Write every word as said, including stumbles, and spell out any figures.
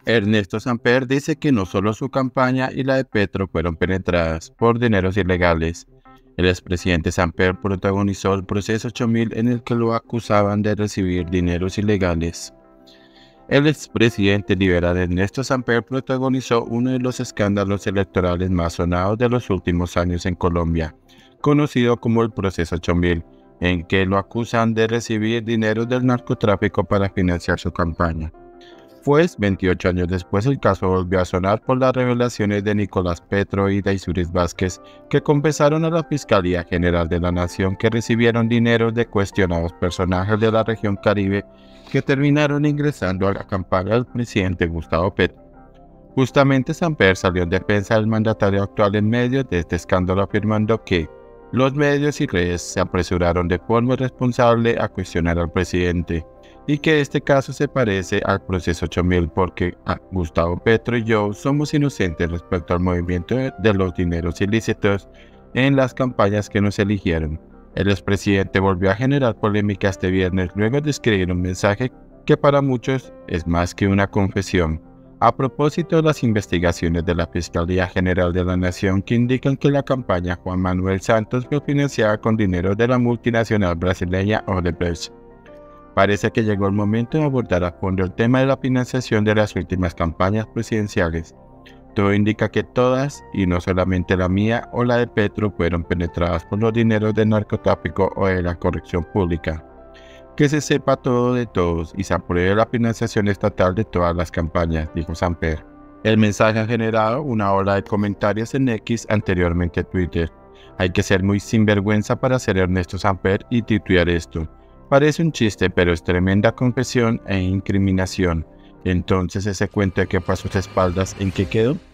Ernesto Samper dice que no solo su campaña y la de Petro fueron penetradas por dineros ilegales. El expresidente Samper protagonizó el proceso ocho mil en el que lo acusaban de recibir dineros ilegales. El expresidente liberal Ernesto Samper protagonizó uno de los escándalos electorales más sonados de los últimos años en Colombia, conocido como el proceso ocho mil, en que lo acusan de recibir dinero del narcotráfico para financiar su campaña. Pues, veintiocho años después, el caso volvió a sonar por las revelaciones de Nicolás Petro y Daisuris Vázquez, que confesaron a la Fiscalía General de la Nación que recibieron dinero de cuestionados personajes de la región Caribe que terminaron ingresando a la campaña del presidente Gustavo Petro. Justamente Samper salió en defensa del mandatario actual en medio de este escándalo, afirmando que los medios y redes se apresuraron de forma irresponsable a cuestionar al presidente, y que este caso se parece al proceso ocho mil porque ah, Gustavo Petro y yo somos inocentes respecto al movimiento de los dineros ilícitos en las campañas que nos eligieron. El expresidente volvió a generar polémica este viernes luego de escribir un mensaje que para muchos es más que una confesión. A propósito de las investigaciones de la Fiscalía General de la Nación que indican que la campaña Juan Manuel Santos fue financiada con dinero de la multinacional brasileña Odebrecht. Parece que llegó el momento de abordar a fondo el tema de la financiación de las últimas campañas presidenciales. Todo indica que todas, y no solamente la mía o la de Petro, fueron penetradas por los dineros del narcotráfico o de la corrupción pública. Que se sepa todo de todos y se apruebe la financiación estatal de todas las campañas, dijo Samper. El mensaje ha generado una ola de comentarios en X, anteriormente Twitter. Hay que ser muy sinvergüenza para ser Ernesto Samper y titular esto. Parece un chiste, pero es tremenda confesión e incriminación. Entonces ese cuento de que fue a sus espaldas, ¿en qué quedó?